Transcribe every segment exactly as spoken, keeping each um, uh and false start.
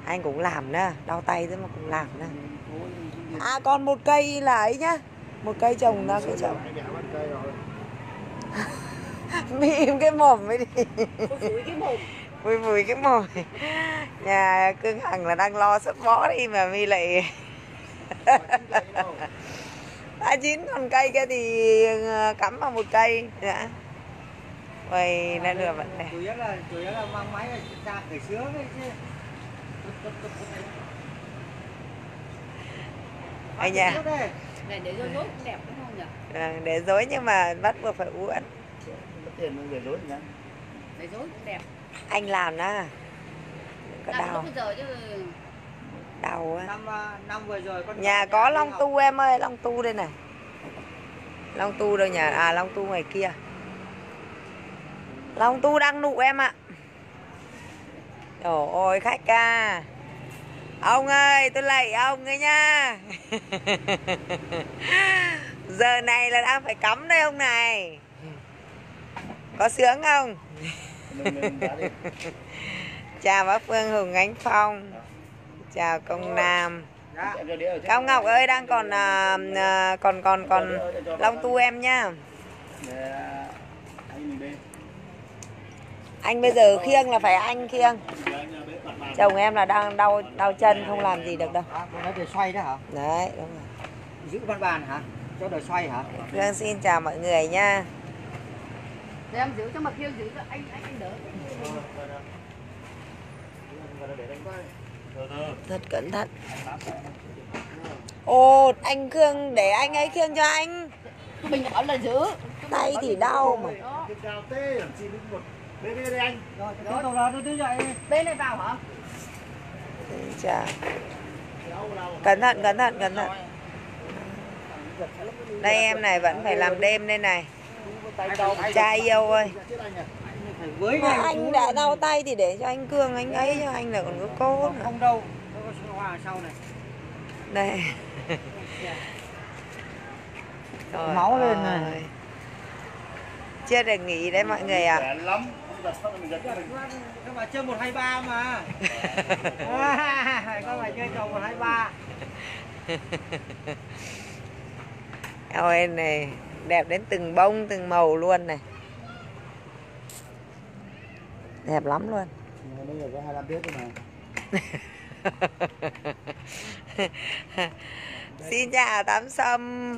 Anh cũng làm nữa, đau tay thế mà cũng làm nữa. À còn một cây là ấy nhá, một cây trồng ra cái trồng. Mìm cái mồm mới đi. Phủi cái mồm. Vui vui cái mồm. Nhà Cưng Hằng là đang lo sắp bó đi mà Mi lại. Ba chín con cây kia thì cắm vào một cây nữa. Vậy nên là vẫn này. Chủ yếu là chủ yếu là mang máy ra khởi sướng đấy chứ. Anh nhà. Này để dối dối cũng đẹp đúng không nhỉ? À, để dối nhưng mà bắt buộc phải uốn. Có tiền mình để dối nhá. Để dối cũng đẹp. Anh làm đó. Có làm đau. bây giờ chứ. Đau á. Năm năm vừa rồi con nhà có long tu em ơi, long tu đây này. Long tu đâu nhà, à long tu ngoài kia. Long tu đang nụ em ạ. Trời ơi khách ca. Ông ơi tôi lạy ông ấy nha. Giờ này là đang phải cắm đây ông này. Có sướng không? Chào bác Phương Hùng Ánh Phong. Chào công Nam. Cao Ngọc ơi đang còn à, à, còn còn còn long tu em nhá. Anh bây giờ khiêng là phải anh khiêng. Chồng em là đang đau đau chân không làm gì được đâu. Nó để xoay đó hả? Đấy đúng rồi. Giữ văn bàn hả? Cho đời xoay hả? Phương xin chào mọi người nha. Để em giữ cho mà khiêng giữ cho anh anh anh đỡ. Thật cẩn thận. Ồ anh Khương để anh ấy khiêng cho anh. Mình bảo là giữ. Tay thì đau mà. Bên đây anh. Rồi, cái đầu đó nó đưa dậy. Bên này vào hả? Chà. Cẩn thận, cẩn thận, cẩn thận. Đây em này vẫn phải làm đêm đây này. Trai yêu ơi. Mà anh đã đau tay thì để cho anh Cương anh ấy cho anh là còn có cô nữa. Không đâu. Nó có hòa sau này. Đây. Trời máu lên ơi. này. Chưa được nghỉ đấy mọi người ạ. À. Các bạn chơi một hai ba mà. Các bạn chơi trò một hai ba. Ôi này, đẹp đến từng bông từng màu luôn này. Đẹp lắm luôn. Bây giờ có hai mươi lăm tiết thôi mà. Xin chào Tám Sâm.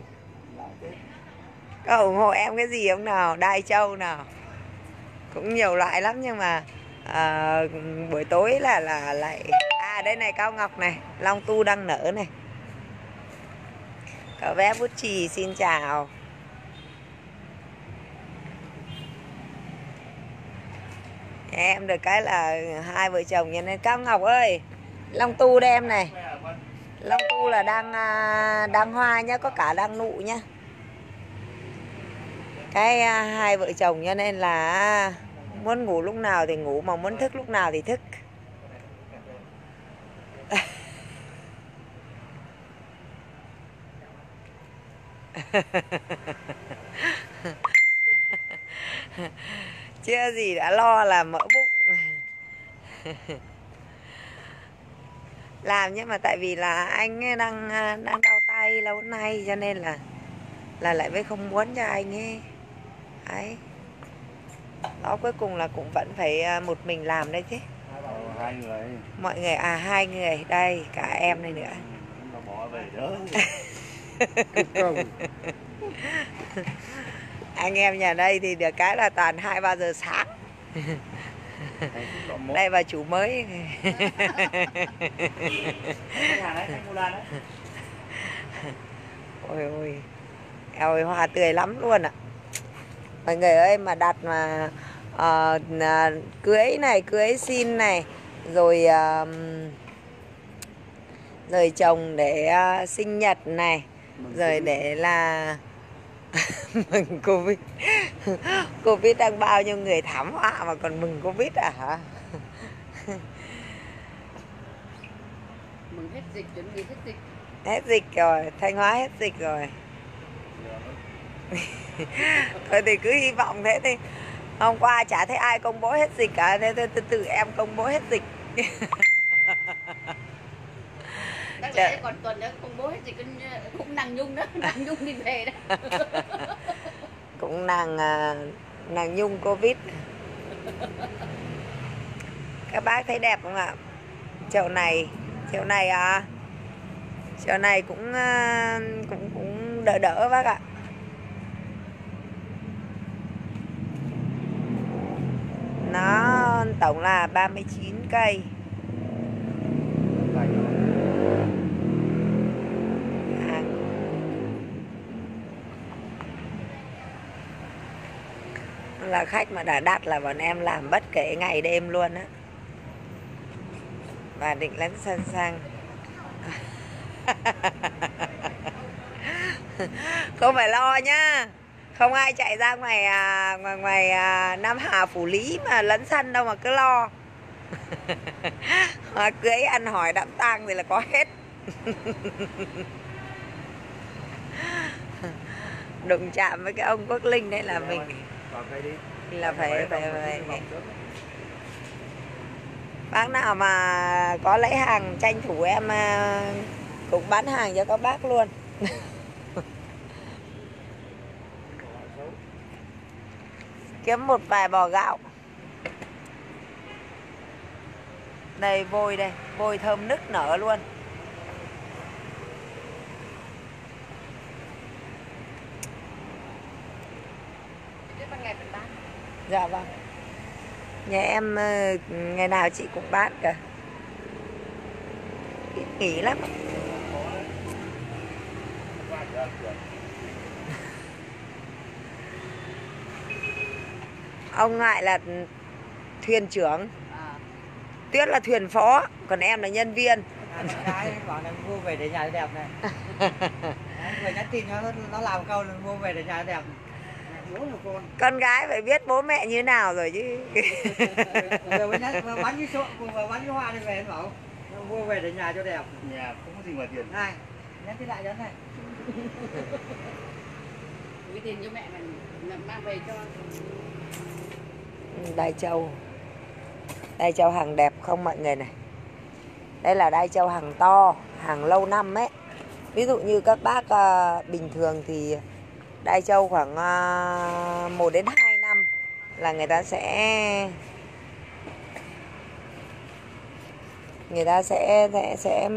Có ủng hộ em cái gì không nào? Đai châu nào? Cũng nhiều loại lắm nhưng mà à, buổi tối là là lại à đây này Cao Ngọc này, long tu đang nở này. Cậu bé bút chì xin chào. Em được cái là hai vợ chồng cho nên Cao Ngọc ơi, long tu đây em này. Long tu là đang đang hoa nhá, có cả đang nụ nhá. Cái hai vợ chồng cho nên là muốn ngủ lúc nào thì ngủ, mà muốn thức lúc nào thì thức. Chưa gì đã lo là mỡ bụng. Làm nhưng mà tại vì là anh đang đang đau tay lâu nay cho nên là là lại mới không muốn cho anh ấy. Đấy. Đó cuối cùng là cũng vẫn phải một mình làm đây chứ. Hai người. Mọi người à hai người đây cả em này nữa. Nó bỏ về đó. Anh em nhà đây thì được cái là toàn hai ba giờ sáng. Đây bà chủ mới. Ôi ôi. Ôi hoa tươi lắm luôn ạ. Mọi người ơi mà đặt mà uh, cưới này, cưới xin này, rồi uh, rồi chồng để uh, sinh nhật này, rồi để là mừng Covid. Covid đang bao nhiêu người thảm họa mà còn mừng Covid à hả? Mừng hết dịch, chuẩn bị hết dịch. Hết dịch rồi, Thanh Hóa hết dịch rồi. Thôi thì cứ hy vọng thế thì hôm qua chả thấy ai công bố hết dịch cả, thế tôi tự em công bố hết dịch. Đáng lẽ còn tuần nữa công bố hết thì cũng cũng nàng Nhung đó, nàng Nhung đi về đó. Cũng nàng à, nàng Nhung Covid. Các bác thấy đẹp không ạ? Chậu này, chậu này à, chậu này cũng à, cũng cũng đỡ đỡ bác ạ. Nó tổng là ba mươi chín cây. À. Là khách mà đã đặt là bọn em làm bất kể ngày đêm luôn á. Và định lấn sân sang. Không phải lo nhá. Không ai chạy ra ngoài à, ngoài ngoài à, Nam Hà Phủ Lý mà lấn sân đâu mà cứ lo. Hoa cưới ăn hỏi đám tang thì là có hết. Đụng chạm với cái ông Quốc Linh đấy là mình là phải phải, phải, phải. Bác nào mà có lấy hàng tranh thủ em cũng bán hàng cho các bác luôn. Kiếm một vài bò gạo. Đây vôi đây, vôi thơm nức nở luôn. Dạ vâng. Nhà em ngày nào chị cũng bán cả. Ít nghỉ lắm. Ông Ngại là thuyền trưởng, Tuyết là thuyền phó, còn em là nhân viên. Cái bảo là mua về để nhà đẹp này. Người nhắn tin nó nó làm câu là mua về để nhà đẹp. Con. Con gái phải biết bố mẹ như nào rồi chứ. Rồi mới nhắn bán cái số và bán cái hoa đi về bảo mua về để nhà cho đẹp. Nhà không có gì mà tiền. Này, nhắn tin lại cho này. Gửi tiền cho mẹ mình mang về cho. Đai châu. Đai châu hàng đẹp không mọi người này. Đây là đai châu hàng to, hàng lâu năm ấy. Ví dụ như các bác uh, bình thường thì đai châu khoảng uh, một đến hai năm là người ta sẽ người ta sẽ sẽ sẽ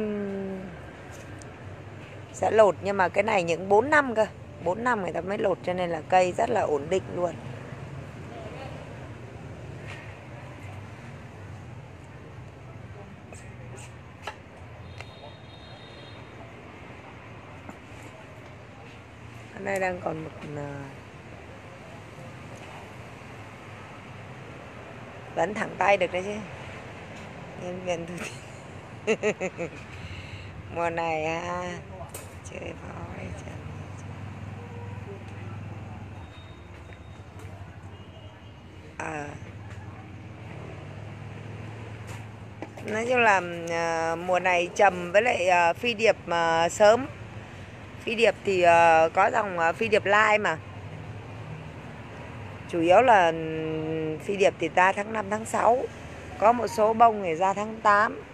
sẽ lột, nhưng mà cái này những bốn năm cơ. bốn năm người ta mới lột, cho nên là cây rất là ổn định luôn. Ở đây đang còn một vẫn thẳng tay được đấy chứ. Nhân viên thu tiền. Mùa này ha, chơi voi chẳng. À. Nói chung là uh, mùa này trầm với lại uh, phi điệp uh, sớm. Phi điệp thì uh, có dòng uh, phi điệp lai mà. Chủ yếu là phi điệp thì ra tháng năm tháng sáu. Có một số bông thì ra tháng tám.